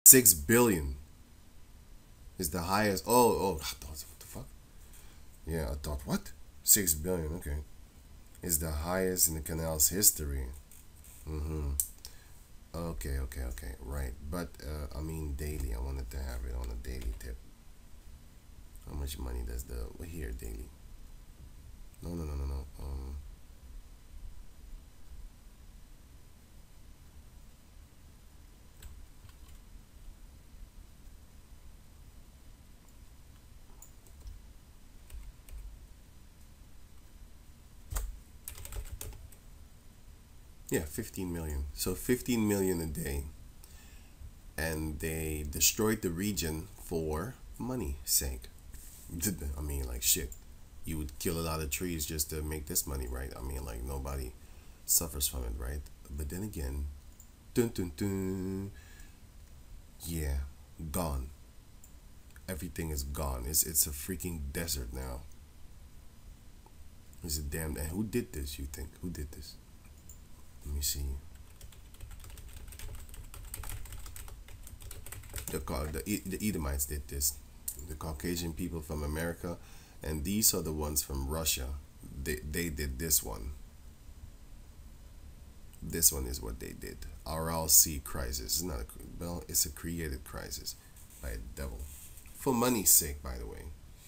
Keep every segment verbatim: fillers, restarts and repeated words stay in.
Six billion is the highest. Oh, oh, I thought, what the fuck? Yeah, I thought, what? Six billion, okay. Is the highest in the canal's history. Mm-hmm. Okay, okay, okay, right. But, uh, I mean, daily. I wanted to have it on a daily tip. How much money does the, here, daily? No, no, no, no, no. Um, yeah, fifteen million. So fifteen million a day. And they destroyed the region for money sake. I mean, like, shit. You would kill a lot of trees just to make this money, right? I mean, like, nobody suffers from it, right? But then again, dun dun dun, yeah, gone. Everything is gone. It's it's a freaking desert now. It's a damn. And who did this? You think who did this? Let me see. The the the Edomites did this. The Caucasian people from America, and these are the ones from Russia. They they did this one. This one is what they did. Aral Sea crisis. It's not a well. It's a created crisis by a devil, for money's sake, by the way.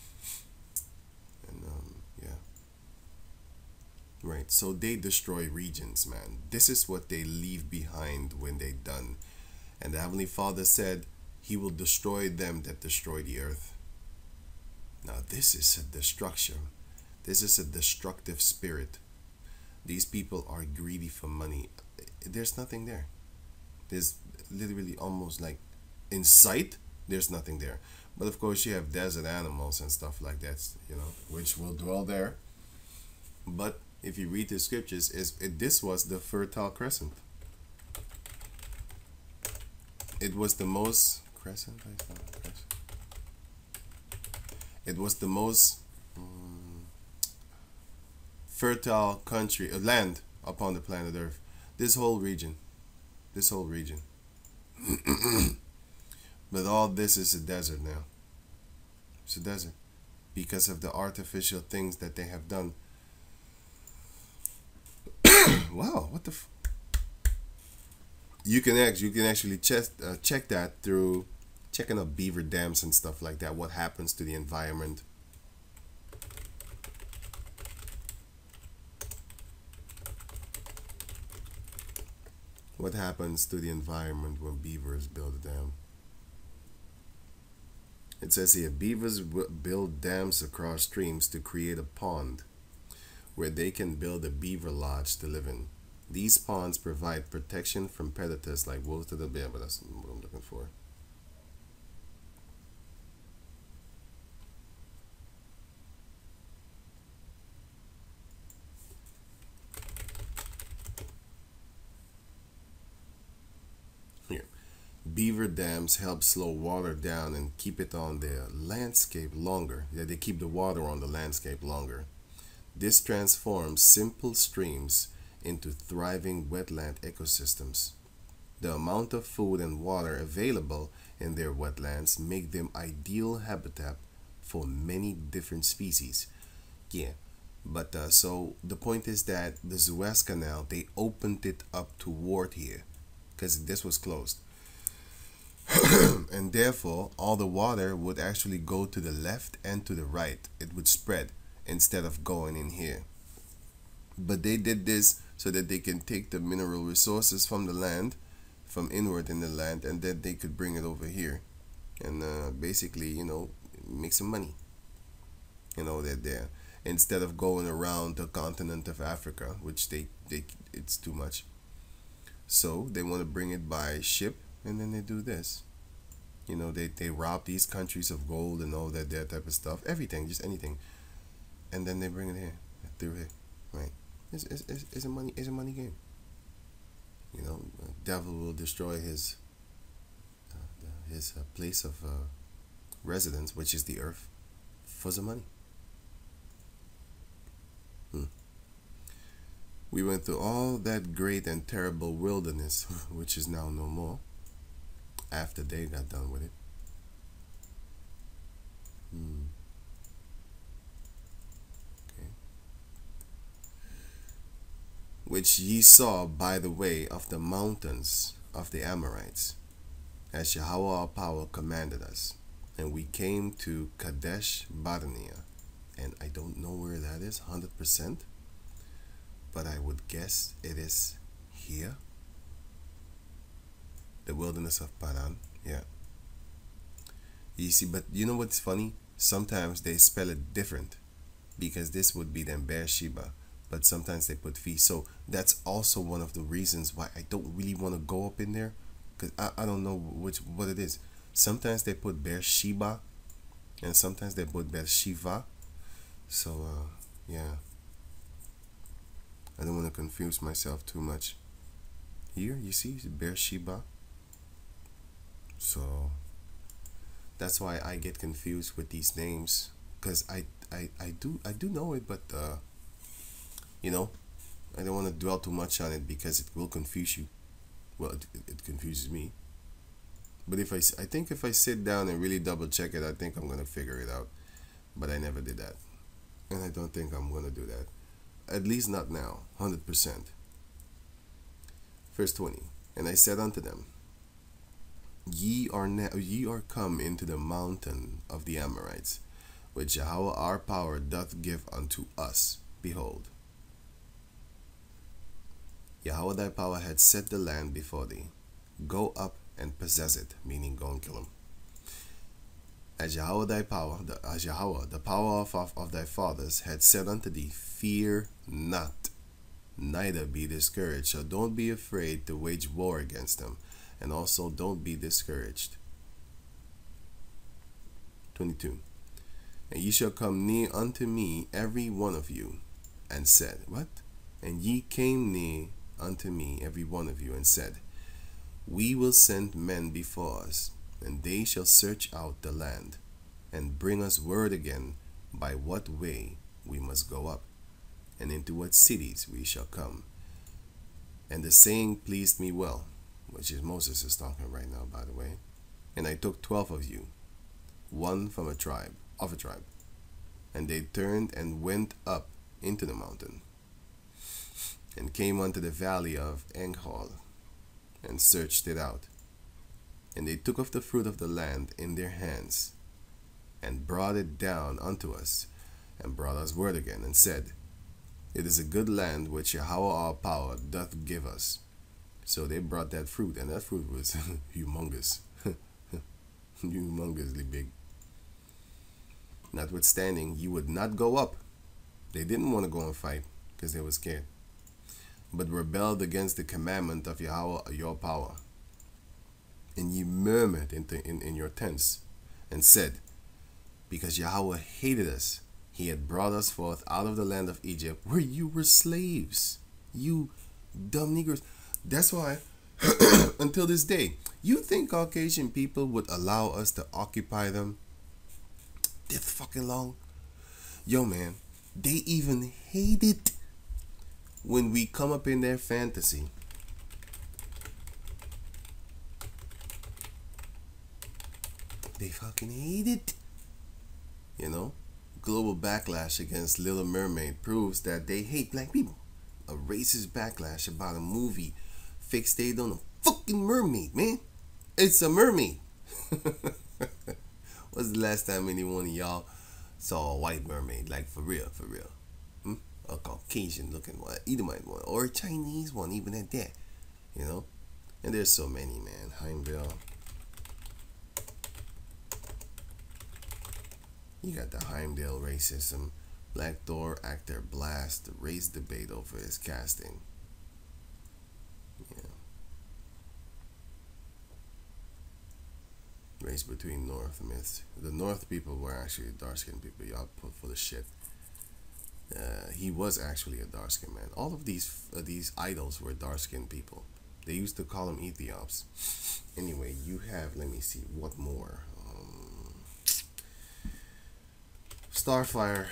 And um, yeah, right. So they destroy regions, man. This is what they leave behind when they done. And the Heavenly Father said, He will destroy them that destroy the earth. Now this is a destruction. This is a destructive spirit. These people are greedy for money. There's nothing there. There's literally almost like in sight, there's nothing there. But of course you have desert animals and stuff like that, you know, which will dwell there. But if you read the scriptures, is it, this was the Fertile Crescent. It was the most crescent, I thought, crescent. It was the most um, fertile country, uh, land upon the planet Earth. This whole region, this whole region. But all this is a desert now. It's a desert because of the artificial things that they have done. Wow, what the? F you can act. You can actually check uh, check that through checking out beaver dams and stuff like that. What happens to the environment? What happens to the environment when beavers build a dam? It says here, beavers build dams across streams to create a pond where they can build a beaver lodge to live in. These ponds provide protection from predators like wolves to the bear, but that's what I'm looking for. Here. Beaver dams help slow water down and keep it on the landscape longer. Yeah, they keep the water on the landscape longer. This transforms simple streams into thriving wetland ecosystems. The amount of food and water available in their wetlands make them ideal habitat for many different species. Yeah, but uh, so the point is that the Suez Canal, they opened it up toward here because this was closed. And therefore, all the water would actually go to the left and to the right. It would spread instead of going in here. But they did this so that they can take the mineral resources from the land, from inward in the land, and then they could bring it over here and uh, basically, you know, make some money. You know, they're there instead of going around the continent of Africa, which they, they it's too much. So they want to bring it by ship, and then they do this. You know, they, they rob these countries of gold and all that, that type of stuff. Everything, just anything. And then they bring it here, through here, right? It's, it's, it's, it's a money it's a money game. You know, the devil will destroy his uh, his uh, place of uh, residence, which is the earth, for the money. Hmm. We went through all that great and terrible wilderness, which is now no more. after they got done with it. Hmm. Okay. Which ye saw by the way of the mountains of the Amorites, as Yahweh our power commanded us. And we came to Kadesh Barnea. And I don't know where that is one hundred percent, but I would guess it is here. The wilderness of Paran. Yeah. You see, but you know what's funny? Sometimes they spell it different, because this would be then Beersheba, but sometimes they put fee. So that's also one of the reasons why I don't really want to go up in there, because I, I don't know which what it is. Sometimes they put Beersheba, and sometimes they put Beersheba. So uh, yeah, I don't want to confuse myself too much. Here you see Beersheba. So that's why I get confused with these names, because I, I I do I do know it, but uh, you know, I don't want to dwell too much on it because it will confuse you. Well, it, it confuses me. But if I I think if I sit down and really double check it, I think I'm gonna figure it out. But I never did that, and I don't think I'm gonna do that. At least not now, one hundred percent. Verse twenty. And I said unto them, Ye are now, ye are come into the mountain of the Amorites, which Yahweh our power doth give unto us. Behold, Yahweh thy power had set the land before thee. Go up and possess it, meaning go and kill him. As Yahweh thy power, the, as Yahweh, the power of, of, of thy fathers, had said unto thee, fear not, neither be discouraged. So don't be afraid to wage war against them. And also don't be discouraged. twenty-two. And ye shall come near unto me, every one of you, and said, what? And ye came near unto me, every one of you, and said, we will send men before us, and they shall search out the land, and bring us word again by what way we must go up, and into what cities we shall come. And the saying pleased me well, which is Moses is talking right now, by the way. And I took twelve of you, one from a tribe, of a tribe, and they turned and went up into the mountain, and came unto the valley of Enghal, and searched it out. And they took of the fruit of the land in their hands, and brought it down unto us, and brought us word again, and said, it is a good land which Yahweh our power doth give us. So they brought that fruit, and that fruit was humongous. Humongously big. Notwithstanding, you would not go up. They didn't want to go and fight, because they were scared, but rebelled against the commandment of Yahweh your power. And ye murmured in, in, in your tents, and said, because Yahweh hated us, he had brought us forth out of the land of Egypt, where you were slaves. You dumb niggers. That's why, until this day, you think Caucasian people would allow us to occupy them this fucking long? Yo, man, they even hate it when we come up in their fantasy. They fucking hate it. You know, global backlash against Little Mermaid proves that they hate black people. A racist backlash about a movie fixated on a fucking mermaid, man. It's a mermaid. When's the last time anyone of y'all saw a white mermaid? Like, for real, for real. Hmm? A Caucasian looking one, Edomite one, or a Chinese one, even at that. You know? And there's so many, man. Heimdall. You got the Heimdall racism. Black Thor actor blast race debate over his casting. Yeah. Race between North myths. The North people were actually dark-skinned people. Y'all put full of shit. Uh, he was actually a dark-skinned man. All of these uh, these idols were dark-skinned people. They used to call them Ethiops. Anyway, you have, let me see, what more? Um, Starfire.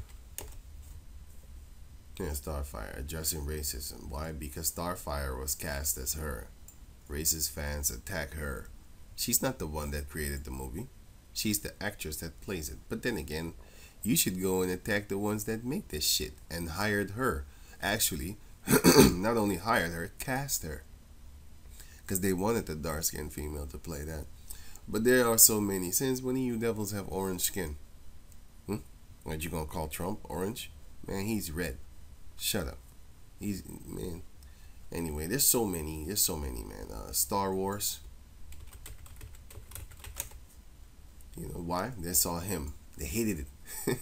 Yeah, Starfire, addressing racism. Why? Because Starfire was cast as her. Racist fans attack her. She's not the one that created the movie. She's the actress that plays it. But then again, you should go and attack the ones that make this shit and hired her. Actually, not only hired her, cast her. Because they wanted the dark skinned female to play that. But there are so many. Since when do you devils have orange skin? Hmm? What you gonna call Trump orange? Man, he's red. Shut up. He's, man. Anyway, there's so many. There's so many, man. Uh, Star Wars. You know why? They saw him. They hated it.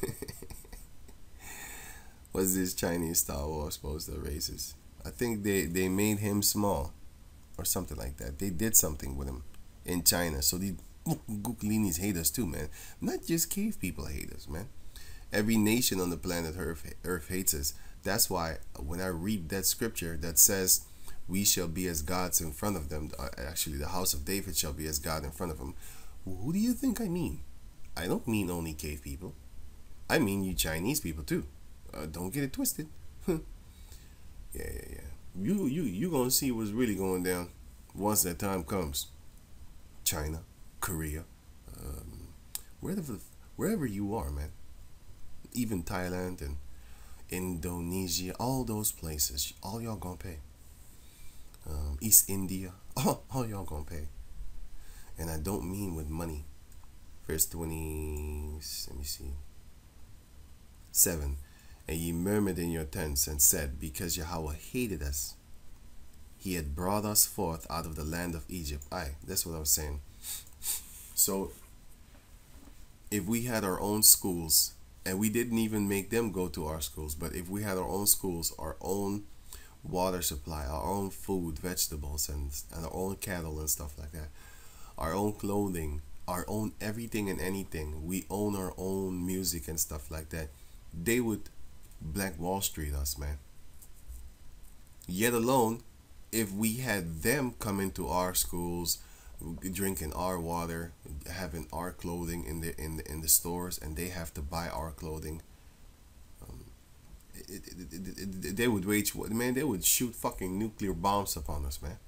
Was this Chinese Star Wars supposed to racist? I think they, they made him small. Or something like that. They did something with him in China. So these Guklinis hate us too, man. Not just cave people hate us, man. Every nation on the planet Earth, Earth hates us. That's why when I read that scripture that says we shall be as gods in front of them, uh, actually the house of David shall be as God in front of him, who do you think I mean? I don't mean only cave people. I mean you Chinese people too. Uh, don't get it twisted. yeah, yeah, yeah. You, you, you gonna see what's really going down once that time comes. China, Korea, um, wherever, wherever you are, man. Even Thailand and Indonesia, all those places, all y'all gonna pay. Um, East India, all, all y'all gonna pay. And I don't mean with money. Verse twenty, let me see. Seven. And ye murmured in your tents and said, because Yahweh hated us, he had brought us forth out of the land of Egypt. Aye, that's what I was saying. So, if we had our own schools, and we didn't even make them go to our schools, but if we had our own schools, our own water supply, our own food, vegetables, and, and our own cattle and stuff like that, our own clothing, our own everything and anything, we own our own music and stuff like that, they would Black Wall Street us, man. Yet alone, if we had them come into our schools, drinking our water, having our clothing in the in the, in the stores, and they have to buy our clothing, um, it, it, it, it, it, they would wage war. Man, they would shoot fucking nuclear bombs upon us, man.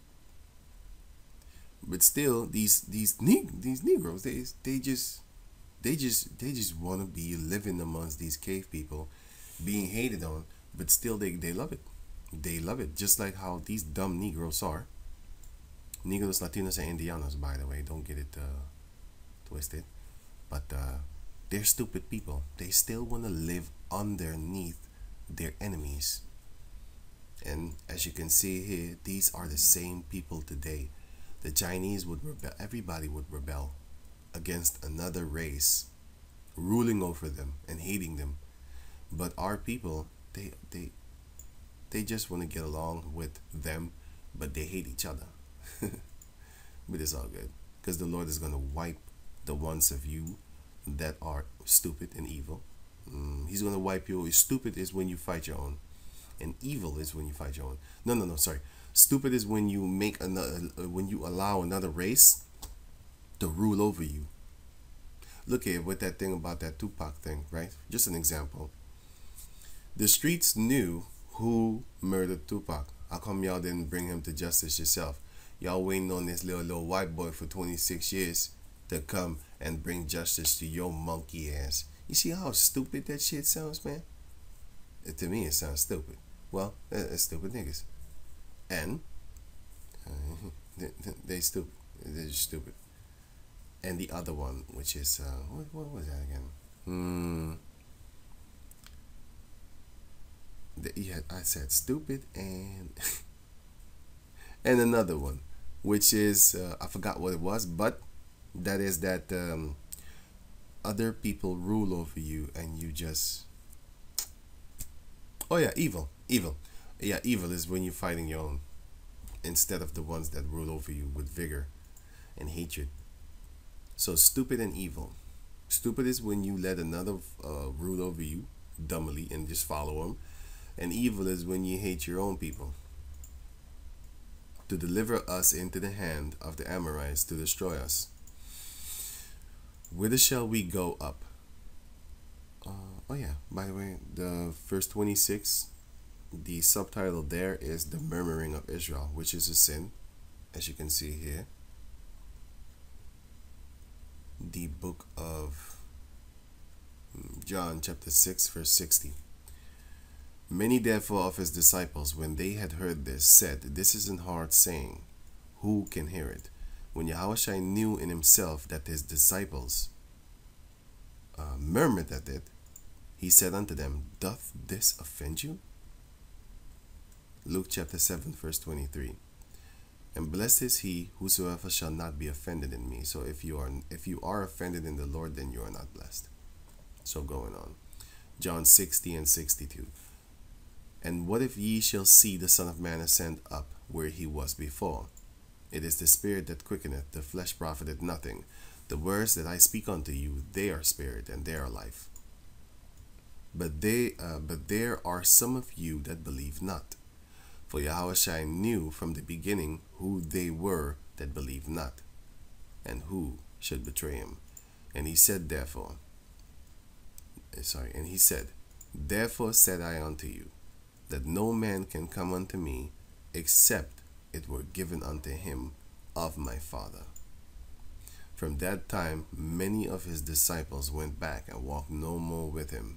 But still, these these ne- these Negroes, they they just they just they just want to be living amongst these cave people, being hated on, but still they, they love it. They love it. Just like how these dumb Negroes are. Negros, Latinos, and Indianos, by the way. Don't get it uh, twisted. But uh, they're stupid people. They still want to live underneath their enemies. And as you can see here, these are the same people today. The Chinese would rebel. Everybody would rebel against another race, ruling over them and hating them. But our people, they they they just want to get along with them, but they hate each other. But it's all good, because the Lord is going to wipe the ones of you that are stupid and evil. Mm, he's going to wipe you. Stupid is when you fight your own, and evil is when you fight your own. No, no, no, sorry. Stupid is when you make another, when you allow another race to rule over you. Look at with that thing about that Tupac thing, right? Just an example. The streets knew who murdered Tupac. How come y'all didn't bring him to justice yourself? Y'all waiting on this little little white boy for twenty-six years to come and bring justice to your monkey ass. You see how stupid that shit sounds, man? It, to me, it sounds stupid. Well, it's stupid niggas. And uh, they, they stupid. They're just stupid. And the other one, which is, uh, what, what was that again? Hmm. The, yeah, I said stupid and and another one, which is uh, I forgot what it was, but that is that um, other people rule over you and you just, oh yeah, evil, evil, yeah, evil is when you're fighting your own instead of the ones that rule over you with vigor and hatred. So stupid and evil. Stupid is when you let another uh, rule over you dumbly and just follow them. And evil is when you hate your own people. To deliver us into the hand of the Amorites to destroy us. Whither shall we go up? Uh, oh yeah, by the way, the verse twenty-six, the subtitle there is the Murmuring of Israel, which is a sin, as you can see here. the book of John chapter six verse sixty. Many therefore of his disciples, when they had heard this, said, This is an hard saying. Who can hear it? When Yahushua knew in himself that his disciples uh, murmured at it, he said unto them, Doth this offend you? Luke chapter seven verse twenty-three. And blessed is he whosoever shall not be offended in me. So if you are if you are offended in the Lord, then you are not blessed. So going on. John sixty and sixty-two. And what if ye shall see the Son of Man ascend up where he was before? It is the Spirit that quickeneth, the flesh profiteth nothing. The words that I speak unto you, they are spirit and they are life. But they, uh, but there are some of you that believe not. For Yahushua knew from the beginning who they were that believed not, and who should betray him. And he said, therefore, sorry, and he said, Therefore said I unto you, that no man can come unto me, except it were given unto him of my Father. From that time many of his disciples went back and walked no more with him.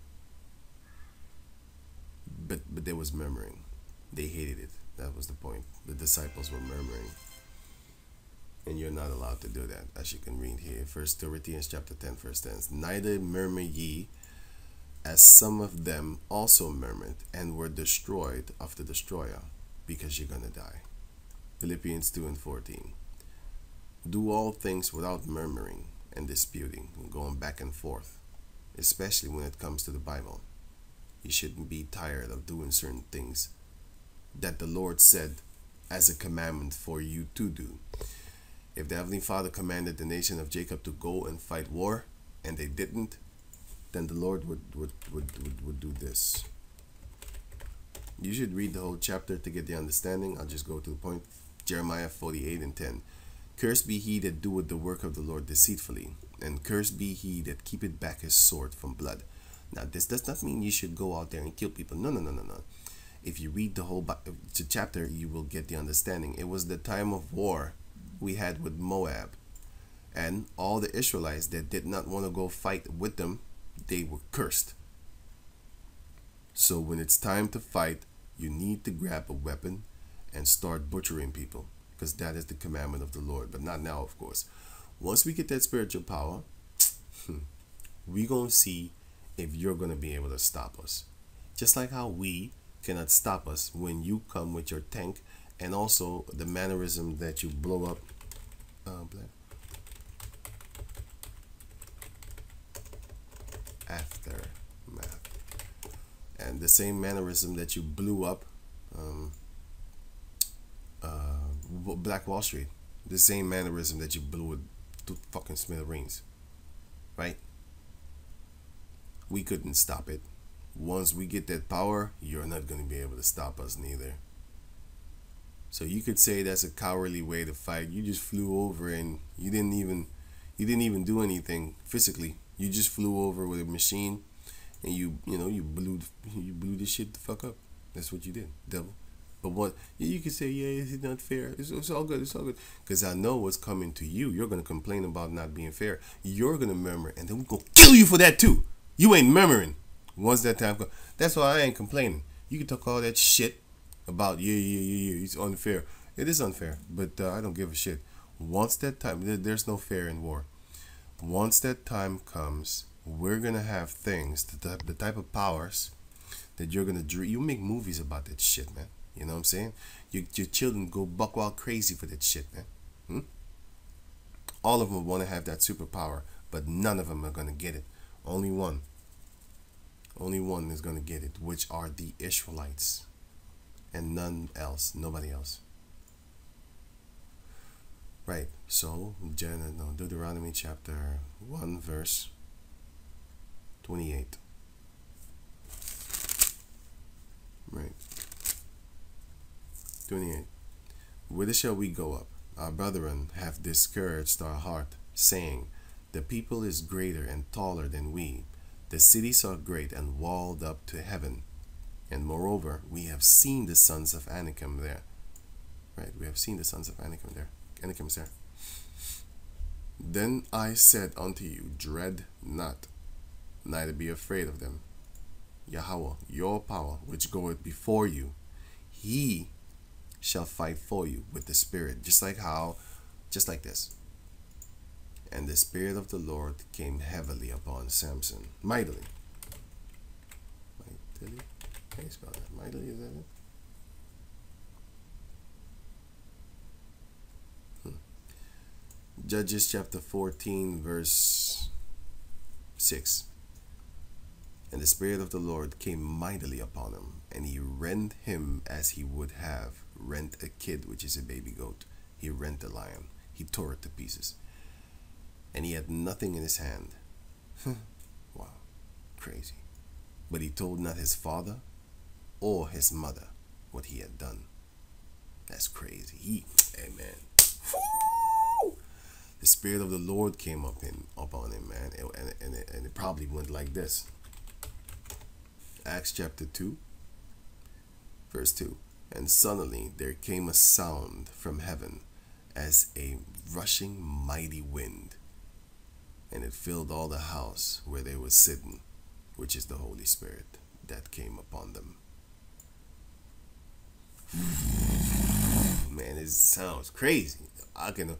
But but there was murmuring. They hated it. That was the point. The disciples were murmuring. And you're not allowed to do that, as you can read here. First Corinthians chapter ten, verse ten. Neither murmur ye, as some of them also murmured, and were destroyed of the destroyer, because you're going to die. Philippians two and fourteen. Do all things without murmuring and disputing, and going back and forth, especially when it comes to the Bible. You shouldn't be tired of doing certain things that the Lord said as a commandment for you to do. If the Heavenly Father commanded the nation of Jacob to go and fight war, and they didn't, then the Lord would, would, would, would, would do this. You should read the whole chapter to get the understanding. I'll just go to the point. Jeremiah forty-eight and ten. Cursed be he that doeth the work of the Lord deceitfully, and cursed be he that keepeth back his sword from blood. Now, this does not mean you should go out there and kill people. No, no, no, no, no. If you read the whole chapter, you will get the understanding. It was the time of war we had with Moab. And all the Israelites that did not want to go fight with them, they were cursed. So when it's time to fight, you need to grab a weapon and start butchering people, because that is the commandment of the Lord. But not now, of course. Once we get that spiritual power, we're going to see if you're going to be able to stop us. Just like how we cannot stop us when you come with your tank, and also the mannerism that you blow up. Uh, Aftermath. And the same mannerism that you blew up um, uh, Black Wall Street. The same mannerism that you blew it to fucking smithereens. Right? We couldn't stop it. Once we get that power, you're not going to be able to stop us neither. So you could say that's a cowardly way to fight. You just flew over and you didn't even you didn't even do anything physically. You just flew over with a machine, and you you know you blew you blew this shit the fuck up. That's what you did, devil. But what you could say, yeah, it's not fair. It's, it's all good. It's all good. Because I know what's coming to you. You're gonna complain about not being fair. You're gonna murmur, and then we're gonna kill you for that too. You ain't murmuring. Once that time comes, that's why I ain't complaining. You can talk all that shit about yeah, yeah, yeah, yeah. It's unfair. It is unfair, but uh, I don't give a shit. Once that time, there, there's no fair in war. Once that time comes, we're gonna have things, the type, the type of powers that you're gonna dream. You make movies about that shit, man. You know what I'm saying? Your, your children go buck wild crazy for that shit, man. Hmm? All of them want to have that superpower, but none of them are gonna get it. Only one. Only one is gonna get it, which are the Israelites, and none else, nobody else. Right. So, no, Deuteronomy chapter one, verse twenty-eight. Right. twenty-eight. Whither shall we go up? Our brethren have discouraged our heart, saying, The people is greater and taller than we. The cities are great and walled up to heaven. And moreover, we have seen the sons of Anakim there. Right, we have seen the sons of Anakim there. Anakim is there. Then I said unto you, dread not, neither be afraid of them. Yahweh, your power, which goeth before you, he shall fight for you with the Spirit. Just like how, just like this. And the Spirit of the Lord came heavily upon Samson, mightily. Mightily? How you spell that? Mightily, is that it? Hmm. Judges chapter fourteen, verse six. And the Spirit of the Lord came mightily upon him, and he rent him as he would have rent a kid, which is a baby goat. He rent a lion. He tore it to pieces. And he had nothing in his hand. Wow, crazy. But he told not his father or his mother what he had done. That's crazy. He, amen. Woo! The Spirit of the Lord came up in upon him, man, and, and, and, it, and it probably went like this. Acts chapter two, verse two. And suddenly there came a sound from heaven as a rushing mighty wind, and it filled all the house where they were sitting, which is the Holy Spirit that came upon them. Man, it sounds crazy. I can,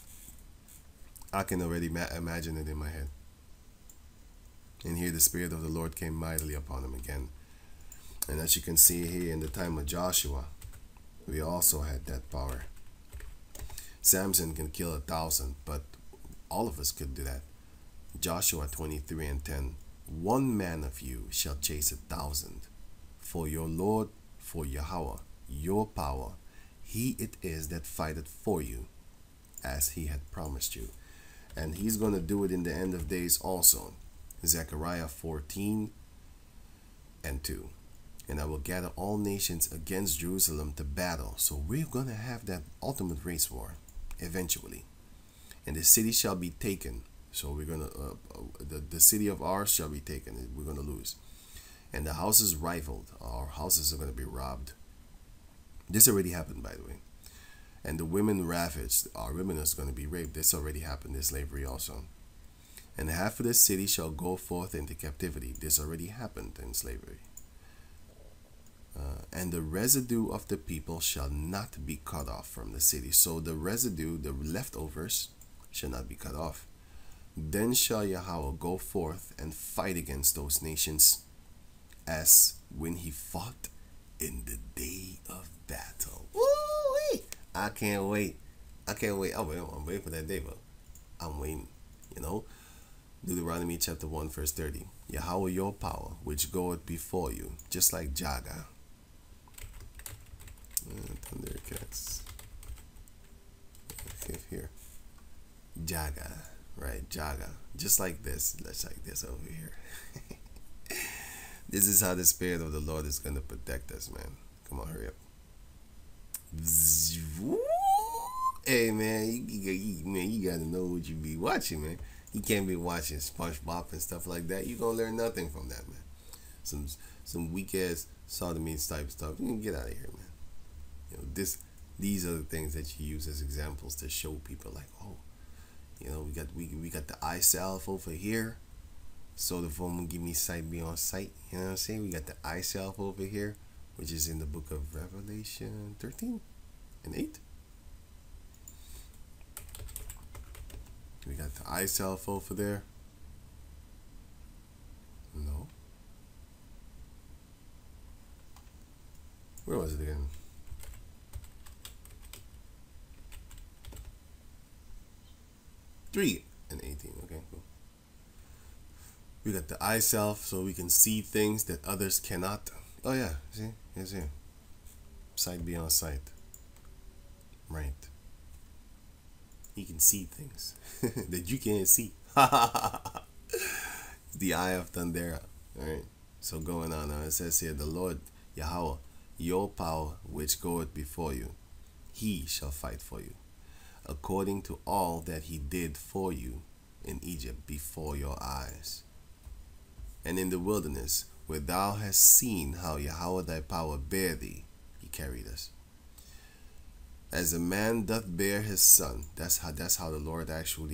I can already ma- imagine it in my head. And here the Spirit of the Lord came mightily upon him again. And as you can see here in the time of Joshua, we also had that power. Samson can kill a thousand, but all of us could do that. Joshua twenty-three and ten. One man of you shall chase a thousand. For your Lord, for Yahweh, your power, he it is that fighteth for you, as he had promised you. And he's going to do it in the end of days also. Zechariah fourteen and two. And I will gather all nations against Jerusalem to battle. So we're going to have that ultimate race war eventually. And the city shall be taken. So we're going to, uh, the, the city of ours shall be taken. We're going to lose. And the houses rifled. Our houses are going to be robbed. This already happened, by the way. And the women ravaged. Our women is going to be raped. This already happened. This slavery also. And half of the city shall go forth into captivity. This already happened in slavery. Uh, and the residue of the people shall not be cut off from the city. So the residue, the leftovers, shall not be cut off. Then shall Yahweh go forth and fight against those nations, as when he fought in the day of battle. Woo-wee! I can't wait. I can't wait. I'm waiting, I'm waiting for that day, but I'm waiting, you know. Deuteronomy chapter one, verse thirty. Yahweh your power, which goeth before you, just like Jaga. Uh, Thundercats. Okay, here. Jaga, right? Jaga. Just like this. Let's like this over here. This is how the Spirit of the Lord is going to protect us, man. Come on, hurry up. Hey, man, you, you, you, man, you got to know what you be watching, man. You can't be watching SpongeBob and stuff like that. You're going to learn nothing from that, man. Some some weak-ass sodomies type stuff. You can get out of here, man. You know, this, these are the things that you use as examples to show people, like, oh, you know, we got we we got the eye salve over here, so the phone will give me sight beyond sight. You know what I'm saying? We got the eye salve over here, which is in the book of Revelation thirteen and eight. We got the eye salve over there. No. Where was it again? three and eighteen. Okay, cool. We got the eye self, so we can see things that others cannot. Oh yeah, see, yes, here. Sight beyond sight. Right. He can see things that you can't see. The eye of Thundera. All right. So going on now, it says here, the Lord Yahweh, your power which goeth before you, he shall fight for you, according to all that he did for you in Egypt before your eyes. And in the wilderness, where thou hast seen how Yahweh thy power bare thee, he carried us. As a man doth bear his son, that's how that's how the Lord actually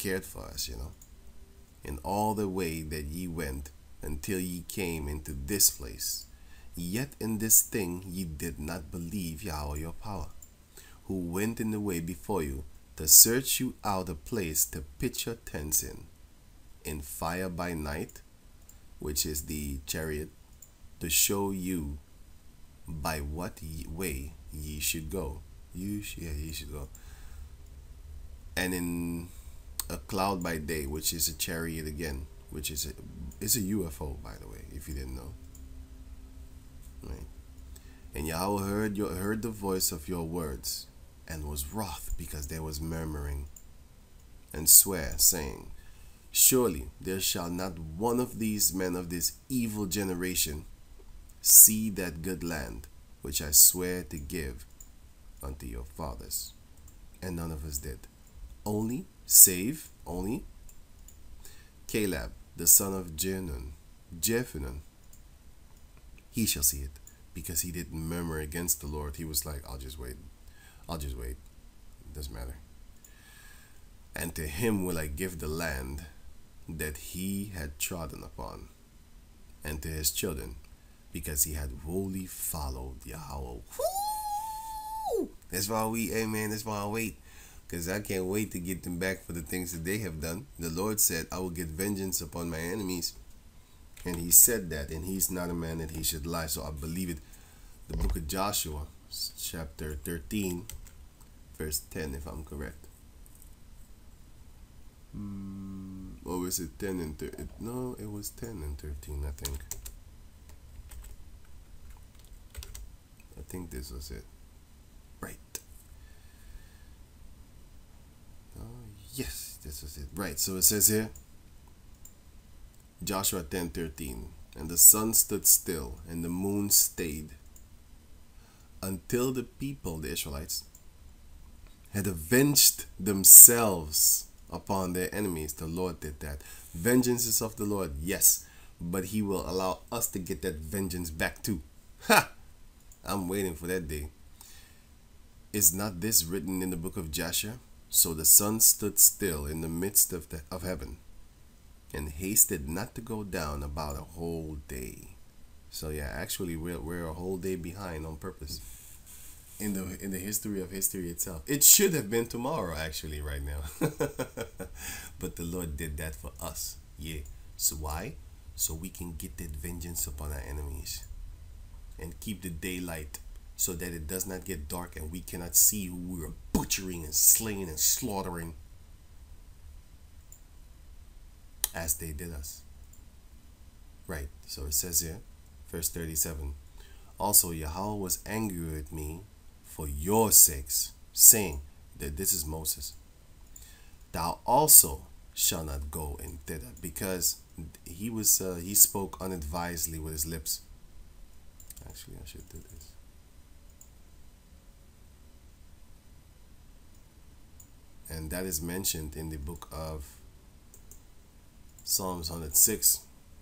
cared for us, you know. In all the way that ye went until ye came into this place. Yet in this thing ye did not believe Yahweh your power, who went in the way before you to search you out a place to pitch your tents in, in fire by night, which is the chariot, to show you by what ye, way ye should go. You sh yeah, ye should go. And in a cloud by day, which is a chariot again, which is a, is a U F O, by the way, if you didn't know. Right. And Yahweh heard your heard the voice of your words, and was wroth because there was murmuring, and swear, saying, surely there shall not one of these men of this evil generation see that good land which I swear to give unto your fathers. And none of us did. Only, save, only Caleb, the son of Jephunneh, Jephunneh, he shall see it, because he didn't murmur against the Lord. He was like, I'll just wait. I'll just wait. It doesn't matter. And to him will I give the land that he had trodden upon, and to his children, because he had wholly followed Yahweh. Woo! That's why we, amen, that's why I wait. Because I can't wait to get them back for the things that they have done. The Lord said, I will get vengeance upon my enemies. And he said that, and he's not a man that he should lie. So I believe it. The book of Joshua, chapter thirteen, verse ten, if I'm correct. Mm, or was it ten and thirteen? No, it was ten and thirteen, I think. I think this was it. Right. Oh, yes, this was it. Right, so it says here, Joshua ten thirteen, and the sun stood still, and the moon stayed, until the people, the Israelites, had avenged themselves upon their enemies. The Lord did that. Vengeance is of the Lord, yes, but he will allow us to get that vengeance back too. Ha! I'm waiting for that day. Is not this written in the book of Joshua? So the sun stood still in the midst of, the, of heaven, and hasted not to go down about a whole day. So yeah, actually we're, we're a whole day behind on purpose in the in the history of history itself. It should have been tomorrow actually right now. But the Lord did that for us. Yeah. So why? So we can get that vengeance upon our enemies and keep the daylight, so that it does not get dark and we cannot see who we are butchering and slaying and slaughtering as they did us. Right, so it says here, verse thirty-seven, also Yahweh was angry with me for your sakes, saying, that this is Moses, thou also shalt not go in thither, because he was uh, he spoke unadvisedly with his lips. Actually, I should do this. And that is mentioned in the book of Psalms one hundred six,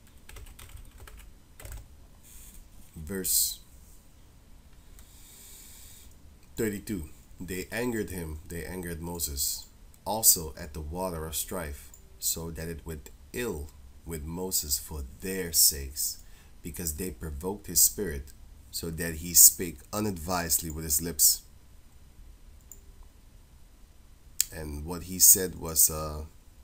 verse thirty-two. They angered him, they angered Moses, also at the water of strife, so that it went ill with Moses for their sakes, because they provoked his spirit, so that he spake unadvisedly with his lips. And what he said was, uh,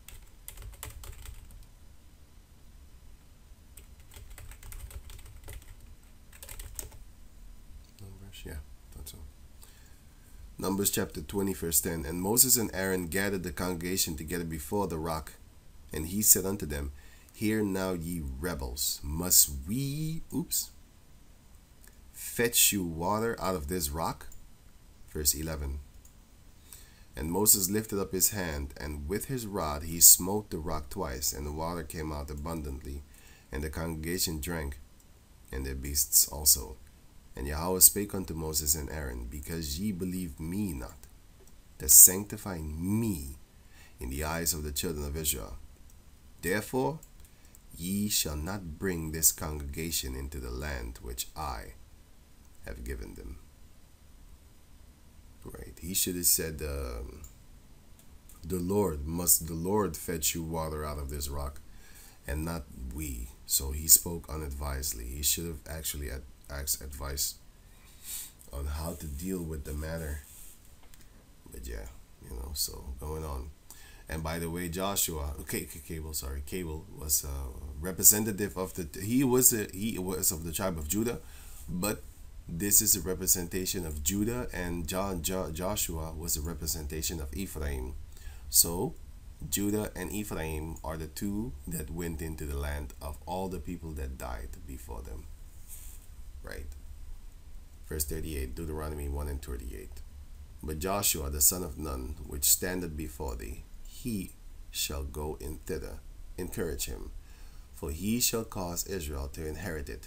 Numbers, yeah, thought so. Numbers chapter twenty, verse ten. And Moses and Aaron gathered the congregation together before the rock, and he said unto them, hear now, ye rebels, must we, oops, fetch you water out of this rock? Verse eleven. And Moses lifted up his hand, and with his rod he smote the rock twice, and the water came out abundantly, and the congregation drank, and their beasts also. And Yahweh spake unto Moses and Aaron, because ye believe me not, to sanctify me in the eyes of the children of Israel. Therefore ye shall not bring this congregation into the land which I have given them. Right, he should have said, um, The Lord must the Lord fetch you water out of this rock, and not we. So he spoke unadvisedly. He should have actually ad- asked advice on how to deal with the matter. But yeah, you know, so going on. And by the way, Joshua, okay, Cable, sorry, Cable was a representative of the. He was a, he was of the tribe of Judah, but this is a representation of Judah, and John, jo, Joshua was a representation of Ephraim. So, Judah and Ephraim are the two that went into the land of all the people that died before them. Right. Verse thirty-eight, Deuteronomy one and thirty-eight. But Joshua the son of Nun, which standeth before thee, he shall go in thither. Encourage him, for he shall cause Israel to inherit it.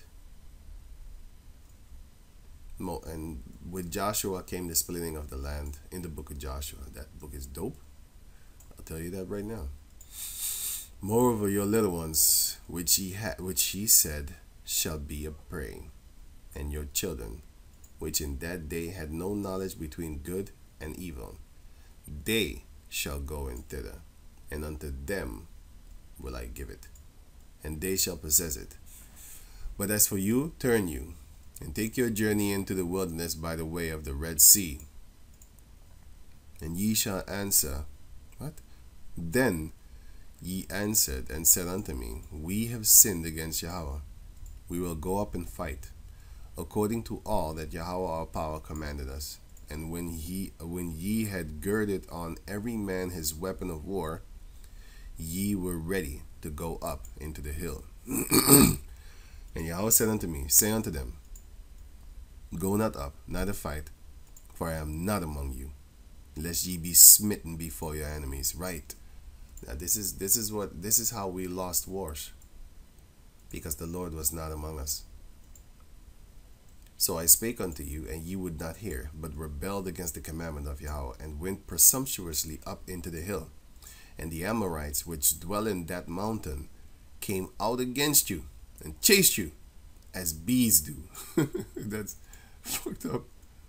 And with Joshua came the splitting of the land in the book of Joshua. That book is dope. I'll tell you that right now. Moreover, your little ones, which he had, which he said, shall be a prey, and your children, which in that day had no knowledge between good and evil, they shall go in thither, and unto them will I give it, and they shall possess it. But as for you, turn you, and take your journey into the wilderness by the way of the Red Sea. And ye shall answer, what? Then ye answered and said unto me, we have sinned against Yahweh. We will go up and fight, according to all that Yahweh our power commanded us. And when he, when ye had girded on every man his weapon of war, ye were ready to go up into the hill. And Yahweh said unto me, say unto them, go not up, neither fight, for I am not among you, lest ye be smitten before your enemies. Right. Now this is this is what this is how we lost wars, because the Lord was not among us. So I spake unto you, and ye would not hear, but rebelled against the commandment of Yahweh, and went presumptuously up into the hill. And the Amorites which dwell in that mountain came out against you, and chased you, as bees do. That's fucked up.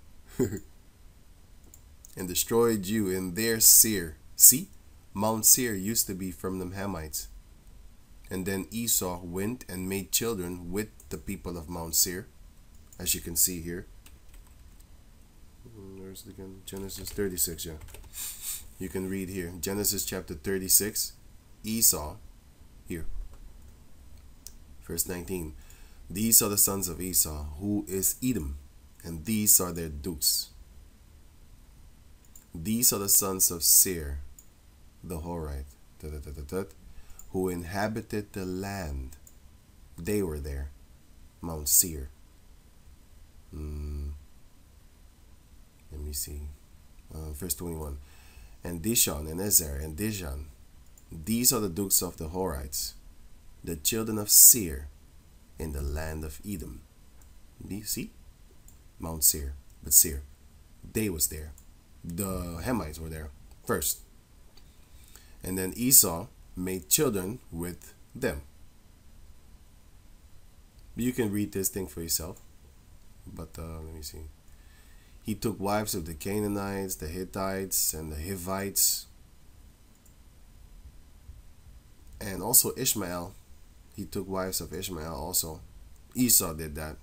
And destroyed you in their Seir. See? Mount Seir used to be from the Hamites. And then Esau went and made children with the people of Mount Seir, as you can see here. Where's it again? Genesis thirty-six, yeah. You can read here. Genesis chapter thirty-six. Esau, here. Verse nineteen. These are the sons of Esau, who is Edom, and these are their dukes. These are the sons of Seir, the Horite, da, da, da, da, da, who inhabited the land. They were there. Mount Seir. Mm. Let me see. Uh, verse twenty-one. And Dishon and Ezer and Dishan. These are the dukes of the Horites, the children of Seir, in the land of Edom. Do you see? Mount Seir. But Seir. They was there. The Hamites were there first. And then Esau made children with them. You can read this thing for yourself. But uh, let me see. He took wives of the Canaanites, the Hittites, and the Hivites. And also Ishmael. He took wives of Ishmael also. Esau did that.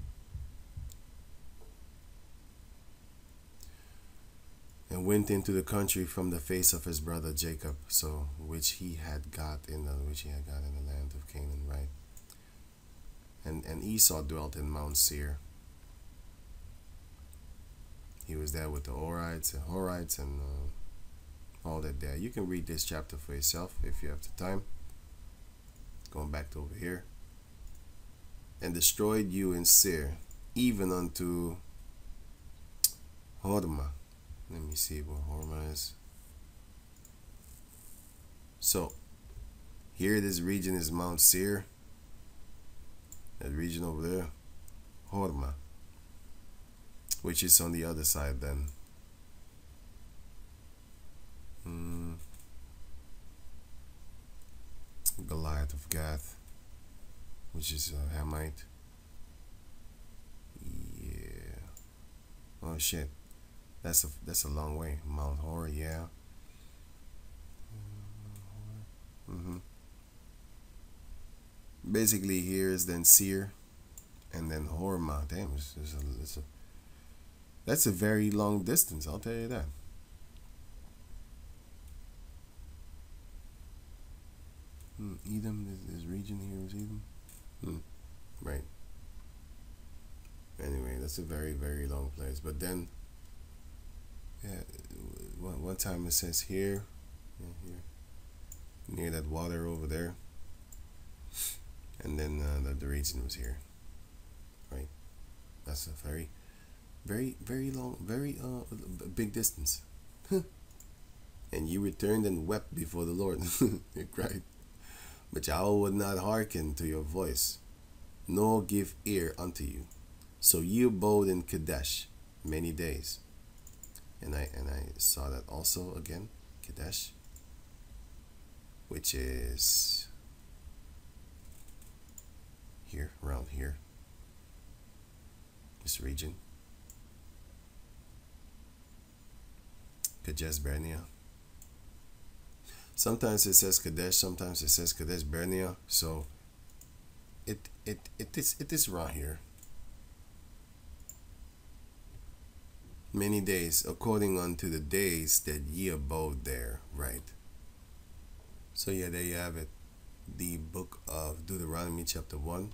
And went into the country from the face of his brother Jacob, so which he had got in the which he had got in the land of Canaan, right? And and Esau dwelt in Mount Seir. He was there with the Horites and Horites and uh, all that there. You can read this chapter for yourself if you have the time. Going back to over here. And destroyed you in Seir, even unto Hormah. Let me see what Hormah is. So, here this region is Mount Seir. That region over there, Hormah, which is on the other side then. Mm. Goliath of Gath, which is a Hamite. Yeah. Oh shit. That's a that's a long way. Mount Hor, yeah. Basically, here is then Seir, and then Horma. Damn, it's, it's a, it's a, that's a very long distance, I'll tell you that. Hmm, Edom, this, this region here is Edom. Hmm, right. Anyway, that's a very, very long place. But then, yeah, one, one time it says here, yeah, here, near that water over there. And then uh, the, the region was here, right? That's a very, very, very long, very uh, big distance. And you returned and wept before the Lord. You cried. But Yahweh would not hearken to your voice, nor give ear unto you. So you abode in Kadesh many days. And I and I saw that also again, Kadesh, which is here, around here, this region. Kadesh Barnea. Sometimes it says Kadesh, sometimes it says Kadesh Barnea. So it it it is it is around here. Many days, according unto the days that ye abode there, right? So yeah, there you have it. The book of Deuteronomy chapter one.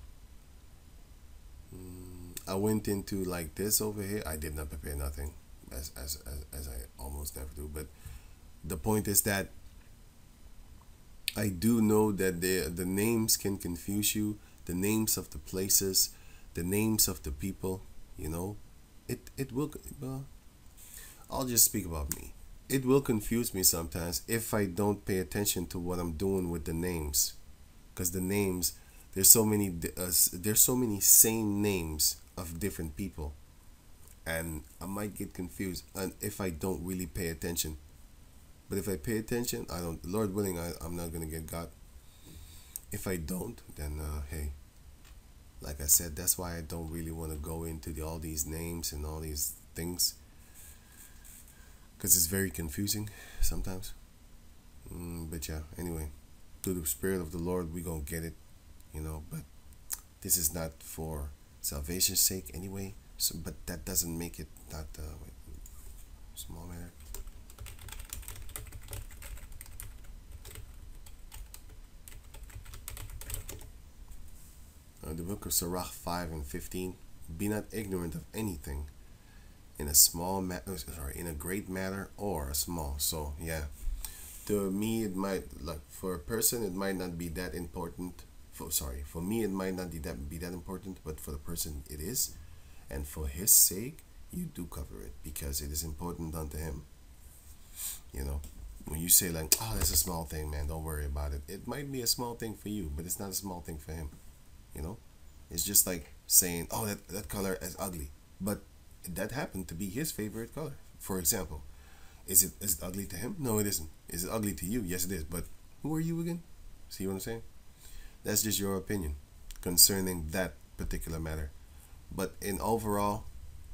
Mm, I went into like this over here. I did not prepare nothing, as, as, as, as I almost never do. But the point is that I do know that the, the names can confuse you. The names of the places, the names of the people, you know. It, it will, well, I'll just speak about me. It will confuse me sometimes if I don't pay attention to what I'm doing with the names. Because the names, there's so many uh, there's so many same names of different people, and I might get confused and if I don't really pay attention. But if I pay attention, I don't, Lord willing, I, I'm not gonna get got. If I don't, then uh, hey, like I said, that's why I don't really want to go into the, all these names and all these things, because it's very confusing sometimes. Mm, but yeah, anyway, through the Spirit of the Lord, we gonna get it, you know. But this is not for salvation's sake anyway. So, but that doesn't make it not uh, wait, small matter. Uh, the book of Sirach five and fifteen. Be not ignorant of anything, in a small matter, sorry, in a great matter or a small. So yeah. To me, it might, like, for a person, it might not be that important. For sorry, for me, it might not be that be that important, but for the person, it is, and for his sake, you do cover it because it is important unto him. You know, when you say like, "Oh, that's a small thing, man. Don't worry about it." It might be a small thing for you, but it's not a small thing for him. You know, it's just like saying, "Oh, that that color is ugly," but that happened to be his favorite color. For example. Is it is it ugly to him? No, it isn't. Is it ugly to you? Yes, it is. But who are you again? See what I'm saying? That's just your opinion concerning that particular matter. But in overall,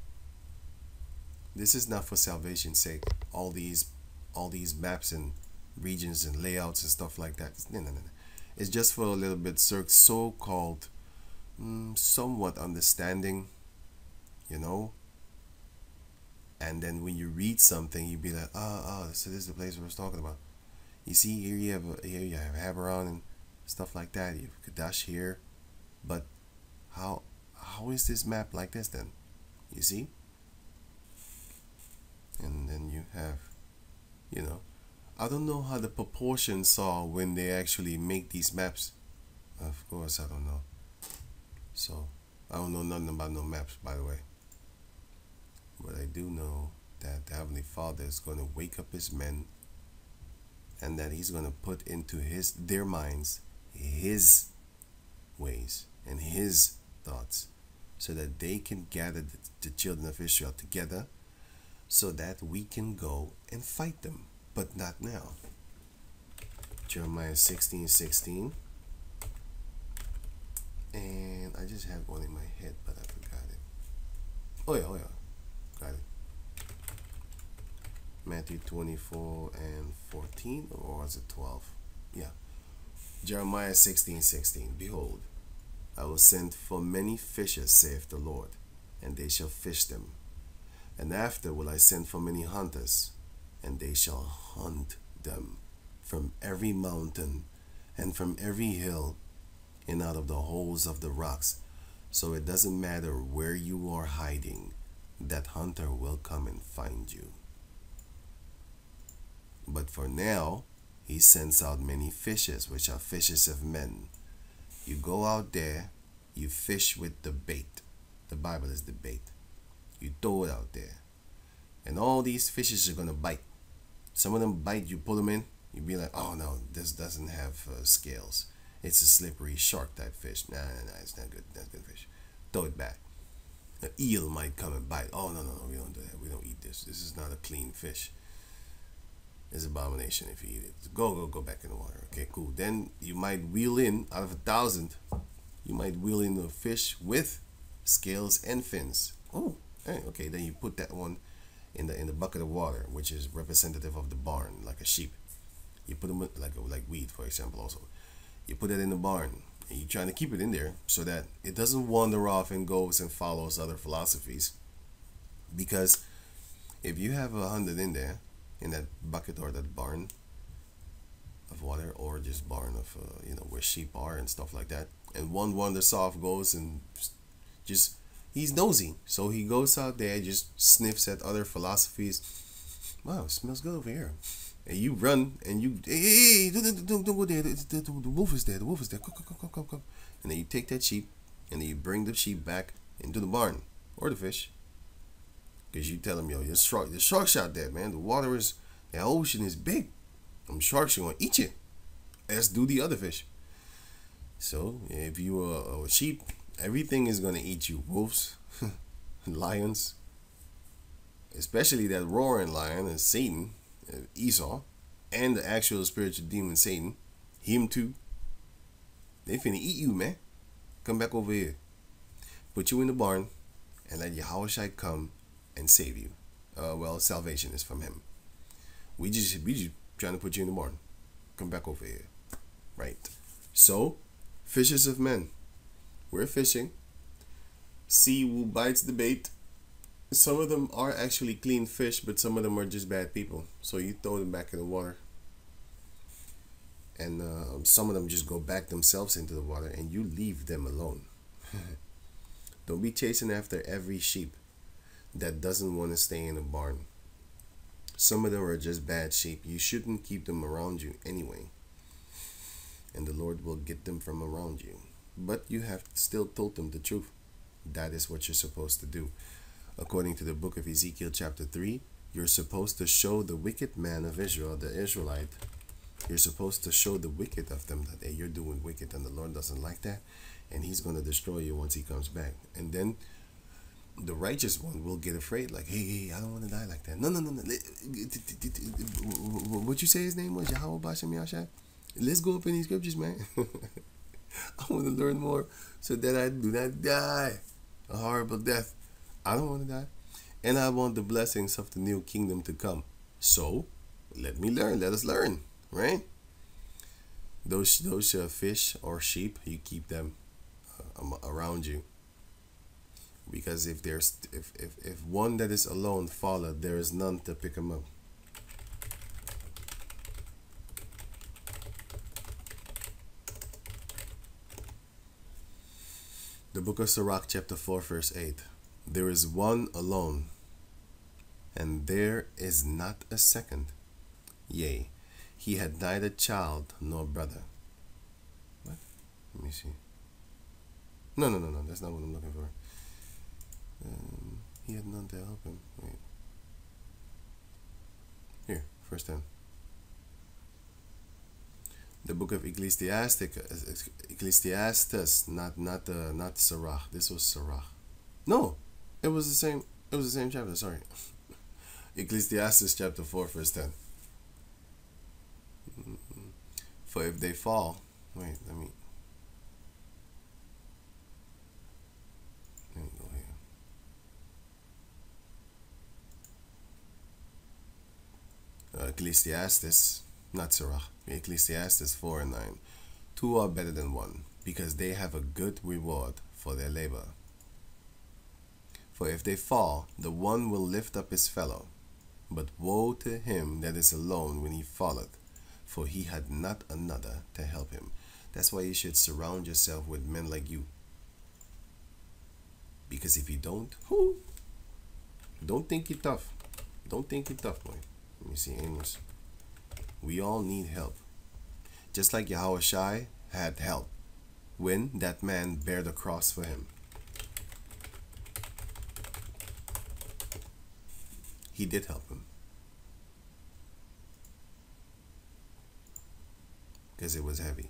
this is not for salvation's sake. All these, all these maps and regions and layouts and stuff like that. No, no, no, no. It's just for a little bit so-called, mm, somewhat understanding. You know. And then when you read something, you be like, oh, oh, so this is the place we was talking about. You see, here you have here you have Haberon and stuff like that. You have Kadesh here, but how how is this map like this then? You see, and then you have, you know, I don't know how the proportions are when they actually make these maps. Of course, I don't know. So I don't know nothing about no maps, by the way. But I do know that the Heavenly Father is going to wake up his men, and that he's going to put into his their minds his ways and his thoughts, so that they can gather the, the children of Israel together, so that we can go and fight them, but not now. Jeremiah sixteen sixteen. And I just have one in my head, but I forgot it. Oh yeah, oh yeah. Got it. Matthew twenty-four and fourteen, or was it twelve? Yeah. Jeremiah sixteen sixteen. Behold, I will send for many fishes, saith the Lord, and they shall fish them. And after will I send for many hunters, and they shall hunt them from every mountain and from every hill and out of the holes of the rocks. So it doesn't matter where you are hiding, that hunter will come and find you. But for now, he sends out many fishes, which are fishes of men. You go out there, you fish with the bait. The Bible is the bait. You throw it out there. And all these fishes are going to bite. Some of them bite, you pull them in, you be like, oh no, this doesn't have uh, scales. It's a slippery shark type fish. Nah, nah, nah, it's not good. That's good fish. Throw it back. An eel might come and bite. Oh, no, no, no, we don't do that. We don't eat this. This is not a clean fish. It's abomination if you eat it. Go, go, go back in the water. Okay, cool. Then you might wheel in, out of a thousand, you might wheel in a fish with scales and fins. Oh, hey, okay. Then you put that one in the in the bucket of water, which is representative of the barn, like a sheep. You put them with, like like wheat, for example. Also, you put it in the barn, and you're trying to keep it in there so that it doesn't wander off and goes and follows other philosophies. Because if you have a hundred in there, in that bucket or that barn of water, or just barn of uh, you know, where sheep are and stuff like that, and one wanders off, goes and just, he's nosy, so he goes out there, just sniffs at other philosophies. Wow, it smells good over here. And you run and you, hey, hey, hey, don't, don't, don't go there. The, the, the wolf is there. The wolf is there. Come, come, come, come, come. And then you take that sheep and then you bring the sheep back into the barn or the fish. Because you tell them, yo, there's shark, there's sharks out there, man. The water is, the ocean is big. Them sharks are going to eat you. As do the other fish. So if you are a sheep, everything is going to eat you. Wolves, lions, especially that roaring lion is Satan, Esau, and the actual spiritual demon Satan, him too. They finna eat you, man. Come back over here. Put you in the barn and let Yahushua come and save you. Uh, well, salvation is from him. We just we just trying to put you in the barn. Come back over here. Right. So, fishers of men. We're fishing. See who bites the bait. Some of them are actually clean fish, but some of them are just bad people. So you throw them back in the water. And uh, some of them just go back themselves into the water and you leave them alone. Don't be chasing after every sheep that doesn't want to stay in a barn. Some of them are just bad sheep. You shouldn't keep them around you anyway. And the Lord will get them from around you. But you have still told them the truth. That is what you're supposed to do. According to the book of Ezekiel chapter three, you're supposed to show the wicked man of Israel, the Israelite, you're supposed to show the wicked of them that, hey, you're doing wicked and the Lord doesn't like that, and he's going to destroy you once he comes back. And then the righteous one will get afraid, like, hey, hey, I don't want to die like that. No, no, no, no. What you say his name was? Yahweh Bashem Yashai? Let's go up in these scriptures, man. I want to learn more so that I do not die a horrible death. I don't want to die. And I want the blessings of the new kingdom to come. So, let me learn. Let us learn. Right? Those those uh, fish or sheep, you keep them uh, around you. Because if there's if, if, if one that is alone falleth, there is none to pick him up. The book of Sirach chapter four verse eight. There is one alone, and there is not a second. Yea, he had neither child nor brother. What? Let me see. No, no, no, no. That's not what I'm looking for. Um, he had none to help him. Wait. Here, first time. The book of Ecclesiastes, Ecclesiastes, not not uh, not Sirach. This was Sirach. No, it was the same. It was the same chapter. Sorry. Ecclesiastes chapter four, verse ten. For if they fall, wait, let me. Let me go here. Uh, Ecclesiastes, not Sirach. Ecclesiastes four and nine. Two are better than one, because they have a good reward for their labor. For if they fall, the one will lift up his fellow. But woe to him that is alone when he falleth, for he had not another to help him. That's why you should surround yourself with men like you. Because if you don't, whoo, don't think you're tough. Don't think you're tough, boy. Let me see, Amos. We all need help. Just like Yahushua had help when that man bare the cross for him. He did help him. Because it was heavy.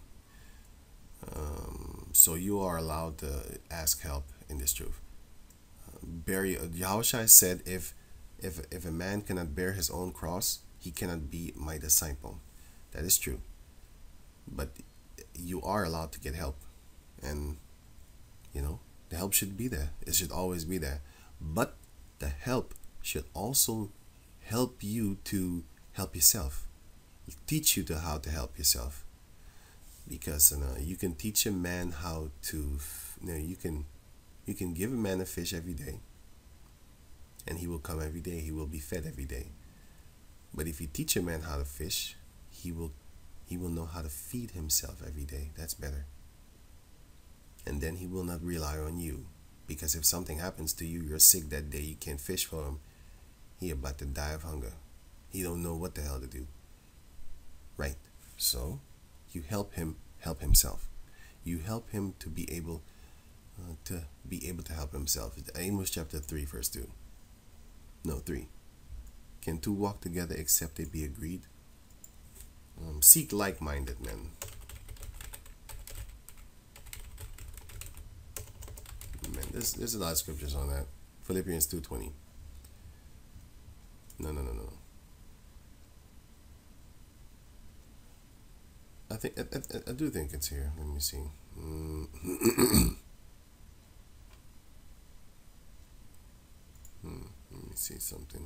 Um, so you are allowed to ask help in this truth. Uh, bear, Yahushua said, if, if, if a man cannot bear his own cross, he cannot be my disciple. That is true. But you are allowed to get help. And, you know, the help should be there. It should always be there. But the help should also help you to help yourself. Teach you to how to help yourself. Because you know, you can teach a man how to, you know, you can, you can give a man a fish every day. And he will come every day. He will be fed every day. But if you teach a man how to fish, he will, he will know how to feed himself every day. That's better. And then he will not rely on you. Because if something happens to you, you're sick that day, you can't fish for him, he about to die of hunger. He don't know what the hell to do. Right. So, you help him help himself. You help him to be able uh, to be able to help himself. Amos chapter three, verse two. No, three. Can two walk together except they be agreed? Um, seek like-minded men. Man, there's, there's a lot of scriptures on that. Philippians two twenty. No, no, no, no. I think I, I, I do think it's here. Let me see. Mm. hmm, let me see something.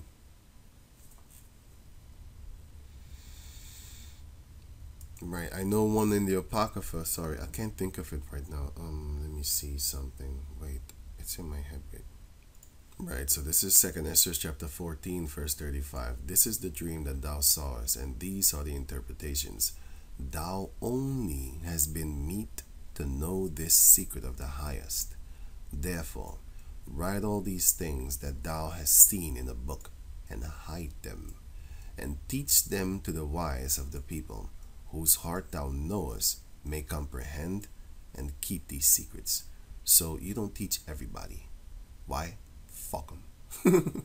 Right, I know one in the Apocrypha. Sorry, I can't think of it right now. Um, let me see something. Wait, it's in my head. Wait. Right, so this is Second Esther chapter fourteen, verse thirty-five. This is the dream that thou sawest, and these are the interpretations. Thou only hast been meet to know this secret of the highest. Therefore, write all these things that thou hast seen in a book, and hide them, and teach them to the wise of the people, whose heart thou knowest may comprehend and keep these secrets. So you don't teach everybody. Why? Fuck them.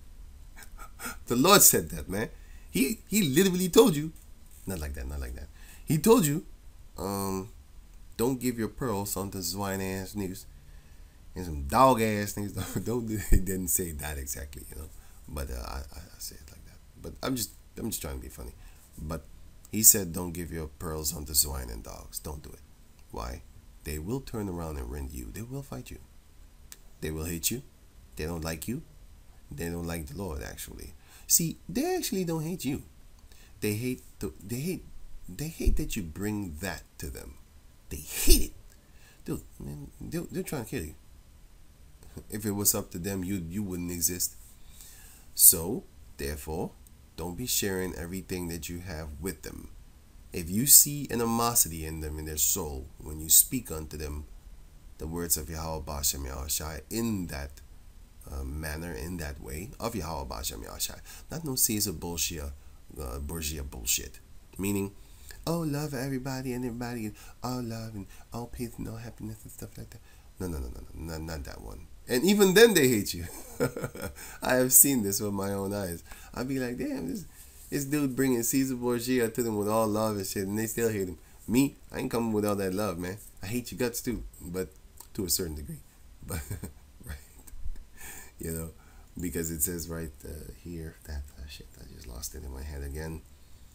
The Lord said that, man. He he literally told you, not like that, not like that. He told you, um, don't give your pearls unto swine ass niggas and some dog ass things. Don't. He didn't say that exactly, you know. But uh, I I say it like that. But I'm just I'm just trying to be funny. But he said, don't give your pearls unto swine and dogs. Don't do it. Why? They will turn around and rend you. They will fight you. They will hate you. They don't like you. They don't like the Lord, actually. See, they actually don't hate you. They hate the, they hate they hate that you bring that to them. They hate it. Dude, man, they're, they're trying to kill you. If it was up to them, you you wouldn't exist. So, therefore, don't be sharing everything that you have with them. If you see animosity in them, in their soul, when you speak unto them the words of Yahweh Bashem Yahushai in that uh, manner, in that way, of Yahweh Bashem Yahushai. Not no Caesar bullshit, uh, Borgia bullshit. Meaning, oh, love everybody and everybody, all love and all peace and all happiness and stuff like that. No, no, no, no, no, not, not that one. And even then they hate you. I have seen this with my own eyes. I'd be like, damn, this this dude bringing Caesar Borgia to them with all love and shit, and they still hate him. Me, I ain't coming with all that love, man. I hate your guts too, but to a certain degree. But right, you know, because it says right uh, here that uh, shit. I just lost it in my head again.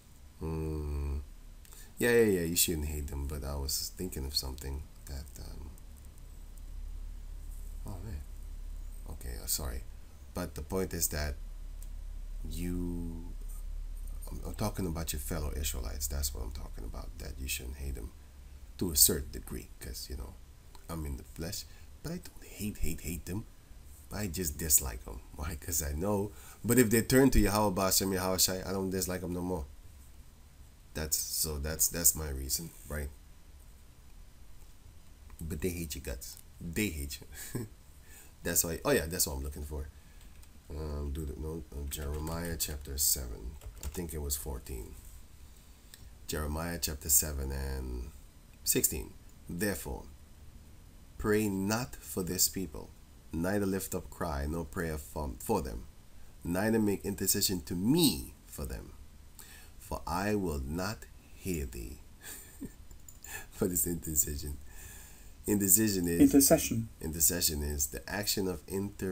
Hmm. Yeah, yeah, yeah. You shouldn't hate them, but I was thinking of something that. Um, oh man. Okay, uh, sorry, but the point is that you. I'm, I'm talking about your fellow Israelites. That's what I'm talking about. That you shouldn't hate them. to a certain degree, because, you know, I'm in the flesh. But I don't hate, hate, hate them. I just dislike them. Why? Because I know. But if they turn to Yahweh Bashem Yahweh Shai, I don't dislike them no more. That's so. That's that's my reason, right? But they hate your guts. They hate you. That's why. Oh yeah, that's what I'm looking for. Um, do the no uh, Jeremiah chapter seven. I think it was fourteen. Jeremiah chapter seven and sixteen. Therefore, pray not for this people, neither lift up cry, no prayer for, for them, neither make intercession to me for them, for I will not hear thee. What is intercession? Intercession is intercession. Intercession is the action of inter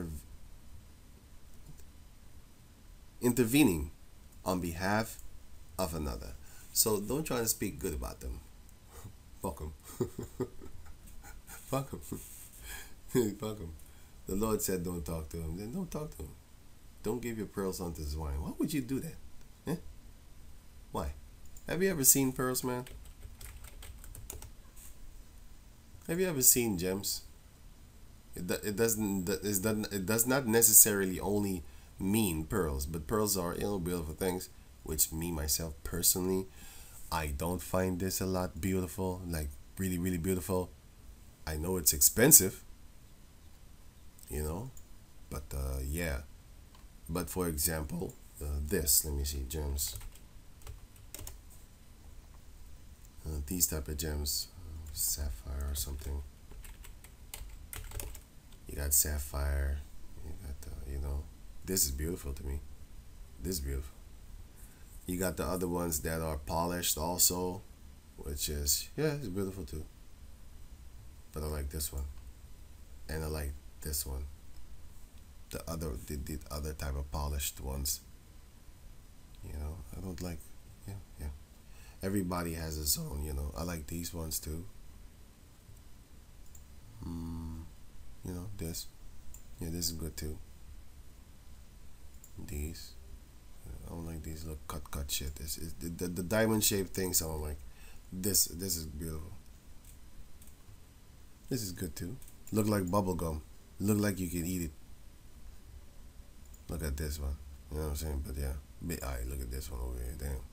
intervening on behalf of another. So don't try to speak good about them. Fuck them. Fuck them. Fuck them. The Lord said don't talk to him. Then don't talk to him. Don't give your pearls unto swine. Why would you do that? Eh? Why? Have you ever seen pearls, man? Have you ever seen gems? It, it doesn't. It doesn't. It does not necessarily only mean pearls, but pearls are, you know, beautiful things. Which me myself personally, I don't find this a lot beautiful. Like really, really beautiful. I know it's expensive. You know, but uh, yeah. But for example, uh, this. Let me see, gems. Uh, these type of gems. Sapphire or something. You got sapphire. You got the, you know, this is beautiful to me. This is beautiful. You got the other ones that are polished also, which is, yeah, it's beautiful too. But I like this one, and I like this one. The other, the, the other type of polished ones. You know, I don't like, yeah, yeah. Everybody has its own, you know. I like these ones too. Mm, you know, this. Yeah, this is good too. These. I don't like these little cut cut shit. This is the, the, the diamond shaped things I don't like. This this is beautiful. This is good too. Look like bubble gum. Look like you can eat it. Look at this one. You know what I'm saying? But yeah. Alright, look at this one over here. Damn.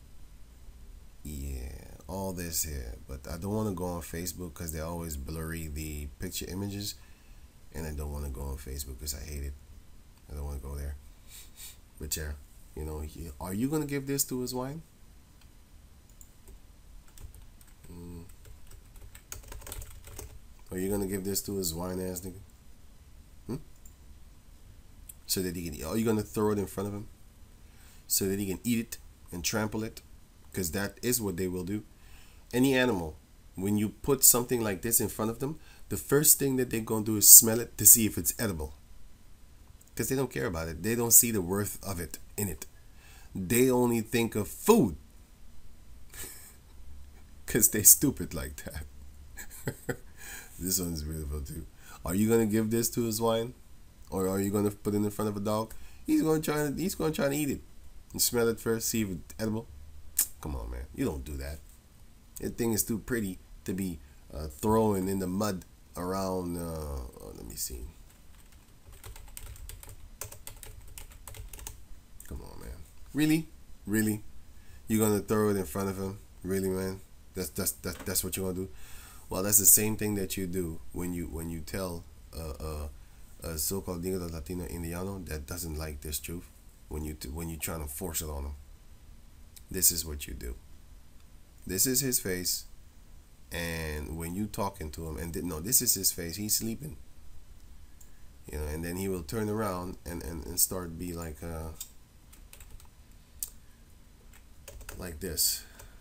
Yeah, all this here, but I don't want to go on Facebook because they always blurry the picture images, and I don't want to go on Facebook because I hate it. I don't want to go there. But yeah, you know, he, are you gonna give this to his wine? Mm. Are you gonna give this to his wine ass nigga? Hmm? So that he can. Are you gonna throw it in front of him so that he can eat it and trample it? Because that is what they will do. Any animal, when you put something like this in front of them, the first thing that they're going to do is smell it to see if it's edible. Because they don't care about it. They don't see the worth of it in it. They only think of food. Because they're stupid like that. This one's beautiful too. Are you going to give this to his wine? Or are you going to put it in front of a dog? He's going to try to, he's going to try to eat it. And smell it first, see if it's edible. Come on, man. You don't do that. That thing is too pretty to be uh, throwing in the mud around. Uh, oh, let me see. Come on, man. Really? Really? You're going to throw it in front of him? Really, man? That's, that's, that's, that's what you're going to do? Well, that's the same thing that you do when you when you tell uh, uh, a so-called Negro Latino Indiano that doesn't like this truth. When, you t when you're trying to force it on them. This is what you do. This is his face, and when you talking to him, and th no, this is his face. He's sleeping, you know, and then he will turn around and and, and start be like uh like this.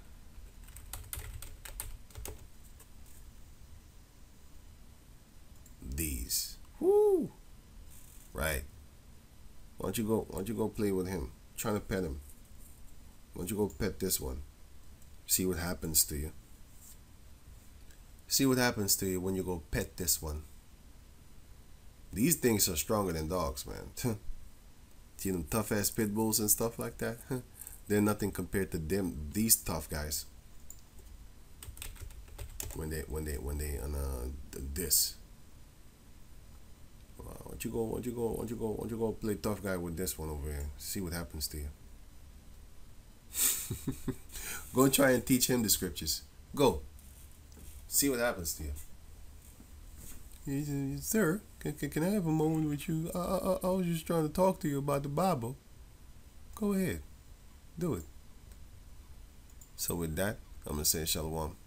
These, whoo, right? Why don't you go? Why don't you go play with him? Trying to pet him. Why don't you go pet this one? See what happens to you. See what happens to you when you go pet this one. These things are stronger than dogs, man. See them tough ass pit bulls and stuff like that? They're nothing compared to them. These tough guys. when they when they when they on uh this. Uh, why don't you go? Why don't you go? Why don't you go? Why don't you go play tough guy with this one over here? See what happens to you. Go and try and teach him the scriptures. Go. See what happens to you. He said, sir, can, can, can I have a moment with you? I, I, I was just trying to talk to you about the Bible. Go ahead. Do it. So with that, I'm going to say shalom.